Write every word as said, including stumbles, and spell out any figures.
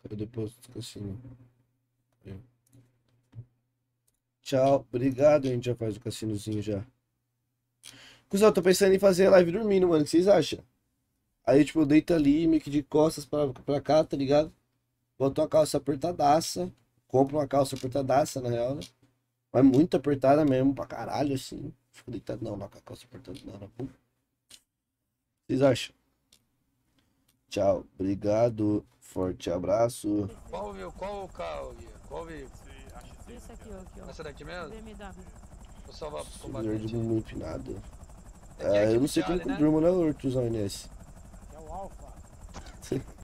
Eu deposito cassino. Tchau, obrigado. A gente já faz o cassinozinho já. Cusão, eu tô pensando em fazer a live dormindo, mano. O que vocês acham? Aí, tipo, eu deito ali, meio que de costas pra, pra cá, tá ligado? Boto uma calça apertadaça. Compro uma calça apertadaça, na real, né? Mas muito apertada mesmo, pra caralho, assim. Fico deitado, não, não, com a calça apertada, não, não. Pum. Vocês acham? Tchau, obrigado. Forte abraço. Qual veio? Qual o carro, Gui? Qual veio? Esse aqui, ó, aqui, ó. Essa daqui mesmo? B M W. Vou salvar pros Senhor de combatentes. bumbum empinado. É Ah, eu Jack não sei quem Charlie, que né? durma, né, Artuzão Inês? É o Alfa.